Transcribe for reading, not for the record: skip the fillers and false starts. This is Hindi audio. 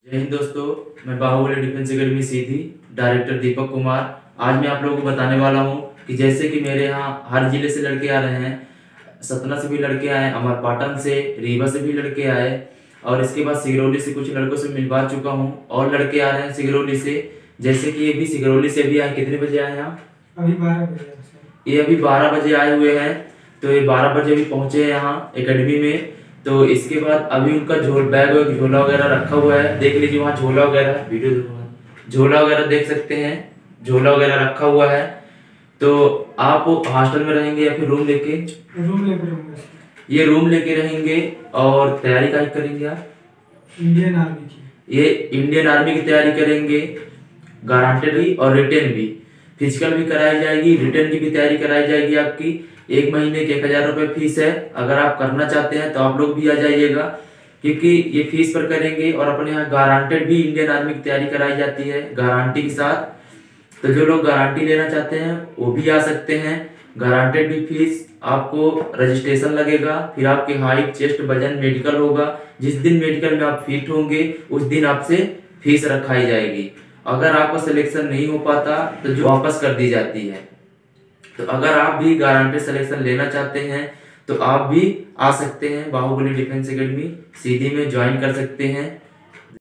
जय हिंद दोस्तों। मैं Baahubali defence academy Sidhi director Deepak Kumar. आज मैं आप लोगों को बताने वाला हूं कि जैसे कि मेरे यहाँ हर जिले से लड़के आ रहे हैं, सतना से भी लड़के आए, अमरपाटन से, रीवा से भी लड़के आए और इसके बाद सिगरौली से कुछ लड़कों से मिलवा चुका हूं और लड़के आ रहे हैं सिगरौली से। जैसे कि ये भी सिगरौली से भी आए। कितने बजे आए यहाँ? अभी 12 बजे। ये अभी 12 बजे आए हुए हैं। तो ये 12 बजे भी पहुंचे हैं यहाँ एकेडमी में। तो इसके बाद अभी उनका झोला वगैरह रखा हुआ है। देख लीजिए वहाँ झोला वगैरह, वीडियो देखो, झोला वगैरह देख सकते हैं, झोला वगैरह रखा हुआ है। तो आप हॉस्टल में रहेंगे या फिर रूम लेके? रूम लेके रहूंगा। ये रूम लेके रहेंगे। और तैयारी क्या करेंगे आप? इंडियन आर्मी की। ये इंडियन आर्मी की तैयारी करेंगे, गारंटेड भी और रिटेन भी। फिजिकल भी कराई जाएगी, रिटेन की भी तैयारी कराई जाएगी आपकी। 1 महीने के 1000 रुपये फीस है। अगर आप करना चाहते हैं तो आप लोग भी आ जाइएगा, क्योंकि ये फीस पर करेंगे। और अपने यहाँ गारंटेड भी इंडियन आर्मी की तैयारी कराई जाती है गारंटी के साथ। तो जो लोग गारंटी लेना चाहते हैं वो भी आ सकते हैं। गारंटेड भी फीस, आपको रजिस्ट्रेशन लगेगा, फिर आपकी हाइट, चेस्ट, वजन, मेडिकल होगा। जिस दिन मेडिकल में आप फिट होंगे उस दिन आपसे फीस रखाई जाएगी। अगर आपका सिलेक्शन नहीं हो पाता तो जो वापस कर दी जाती है। तो अगर आप भी गारंटेड सिलेक्शन लेना चाहते हैं तो आप भी आ सकते हैं, बाहुबली डिफेंस एकेडमी सीधी में ज्वाइन कर सकते हैं।